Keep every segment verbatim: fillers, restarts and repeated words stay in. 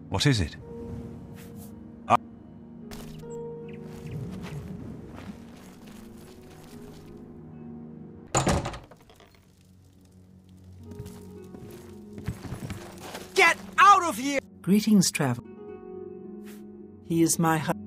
What is it? Get out of here! Greetings, traveler. He is my husband.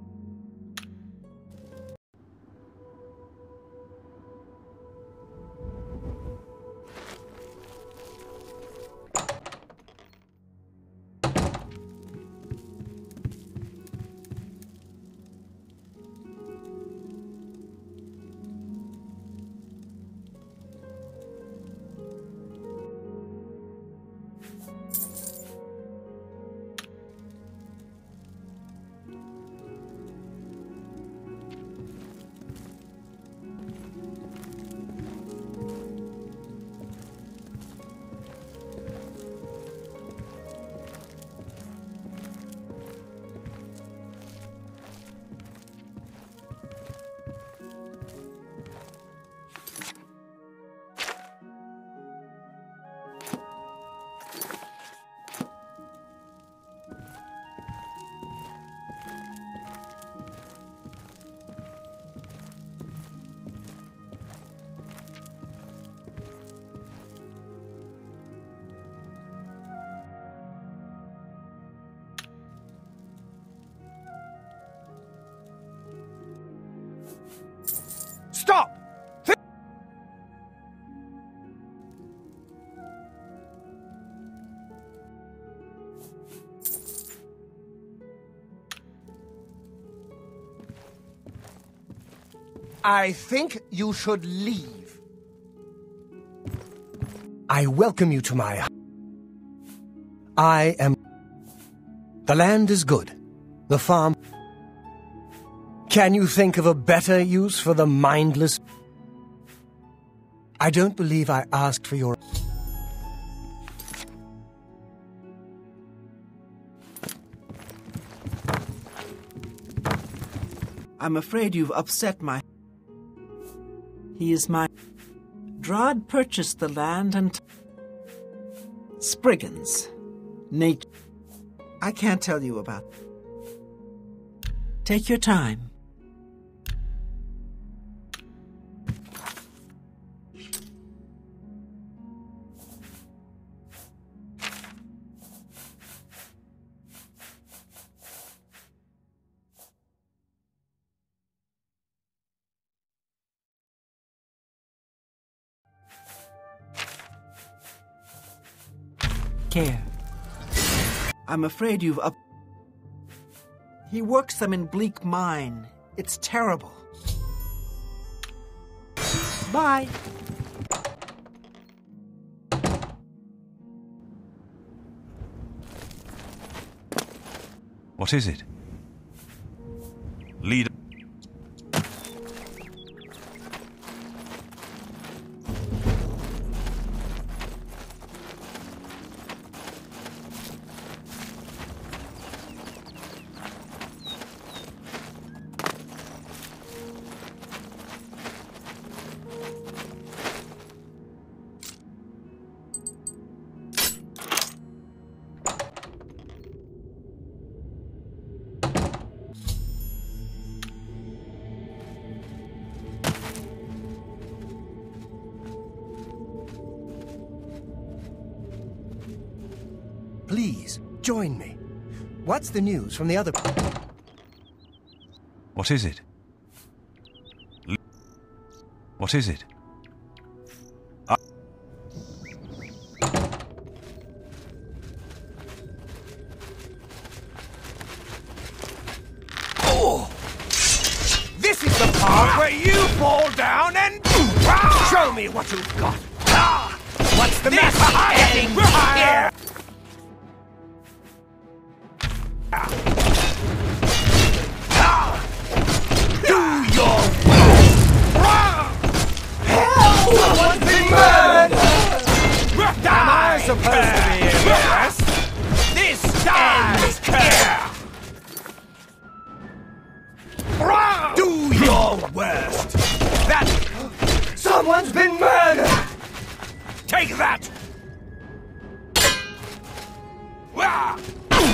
Stop! Th I think you should leave. I welcome you to my... I am... The land is good. The farm... Can you think of a better use for the mindless... I don't believe I asked for your... I'm afraid you've upset my... He is my... Drod purchased the land and... Spriggans. Nature. I can't tell you about... Take your time. Care. I'm afraid you've up... He works them in Bleak Mine. It's terrible. Bye. What is it? Leader. Please, join me. What's the news from the other... What is it? What is it? Uh Oh! This is the part where you fall down and... Show me what you've got. What's the matter? Getting here! Someone's been murdered! Am I supposed to be impressed? This ends here! Do your worst! That... Someone's been murdered! Take that!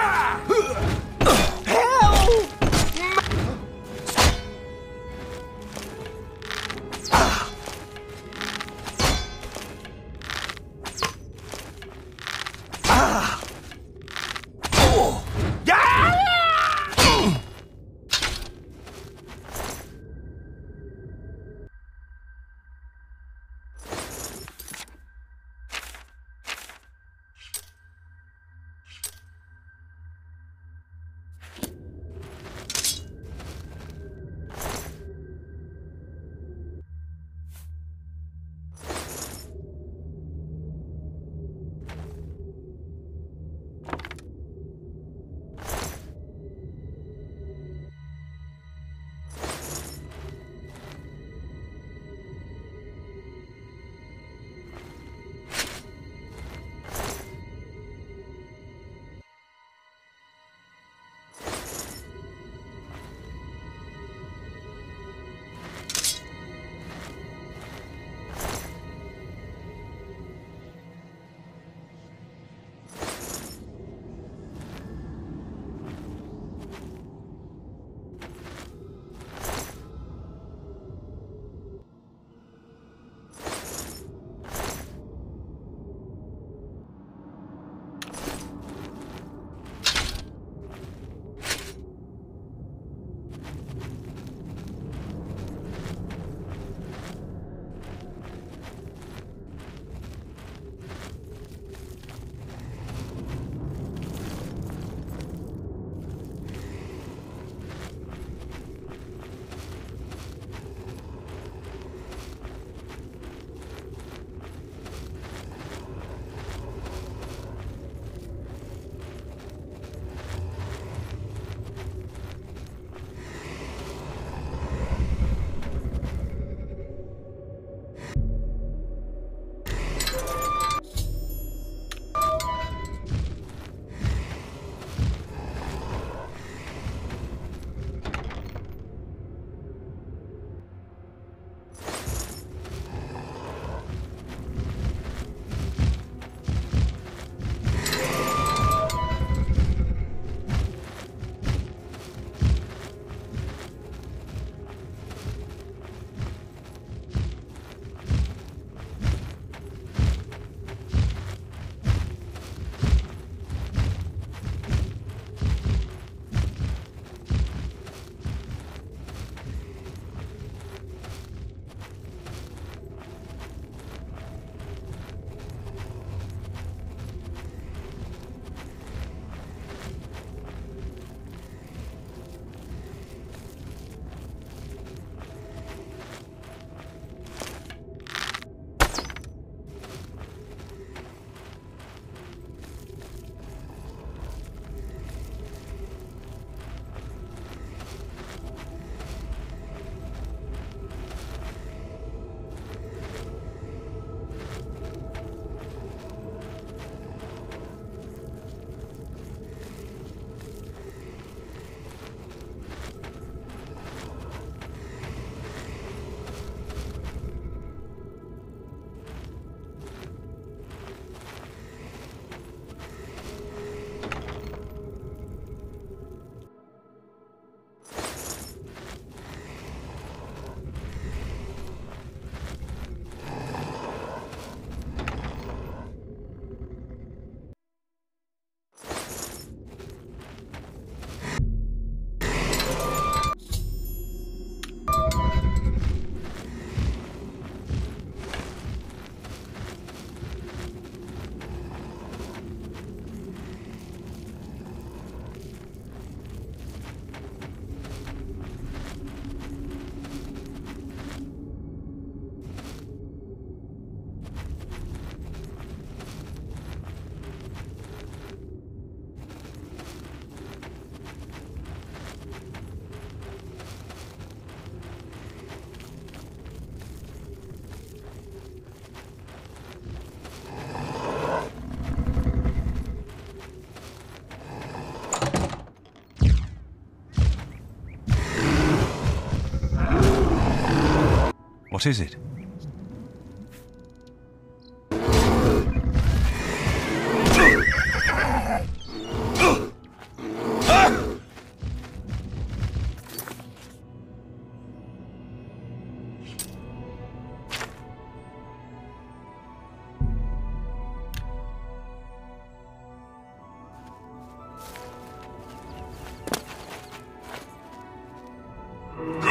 What is it?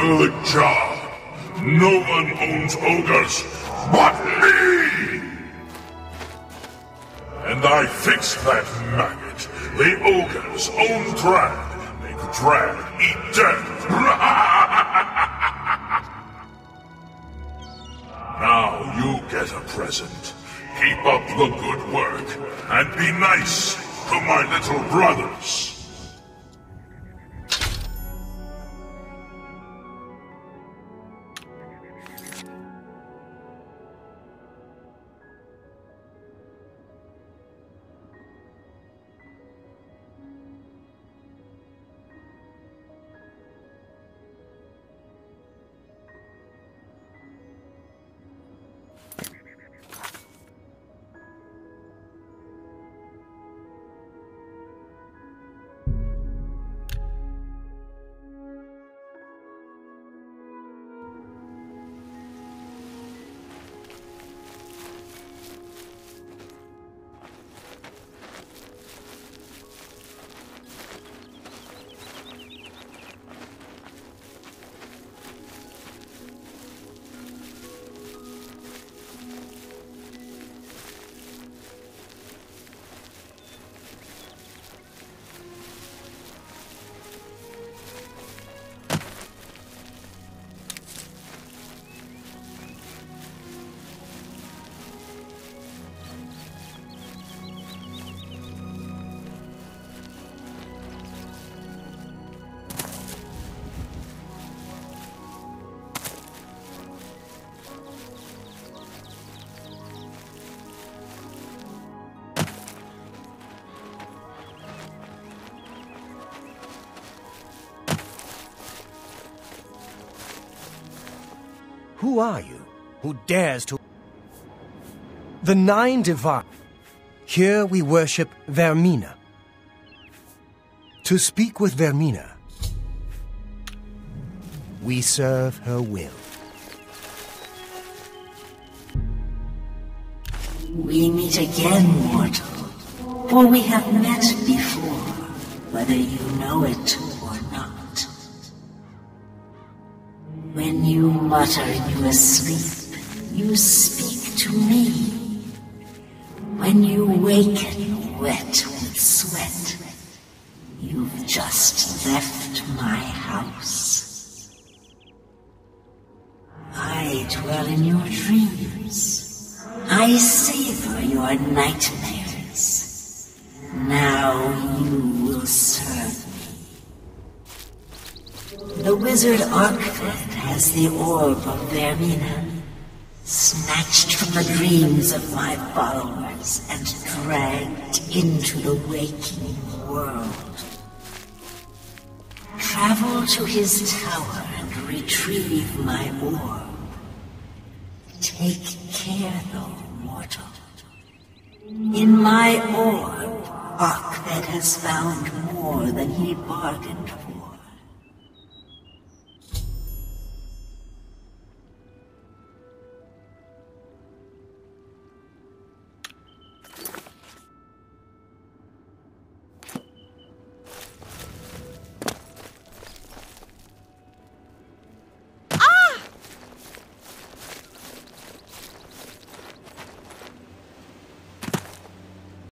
Good job. No one owns ogres but me! And I fixed that maggot. The ogre's own drag. Make drag eat death. Now you get a present. Keep up the good work, and be nice to my little brothers. Who are you, who dares to... The Nine Divine. Here we worship Vermina. To speak with Vermina, we serve her will. We meet again, mortal. For we have met before, whether you know it or not. When you mutter in your sleep, you speak to me. When you waken wet with sweat, you've just left my house. I dwell in your dreams. I savor your nightmares. Now you will serve me. The wizard Arkfed has the orb of Vermina, snatched from the dreams of my followers and dragged into the waking world. Travel to his tower and retrieve my orb. Take care, though, mortal. In my orb, Arkfed has found more than he bargained for.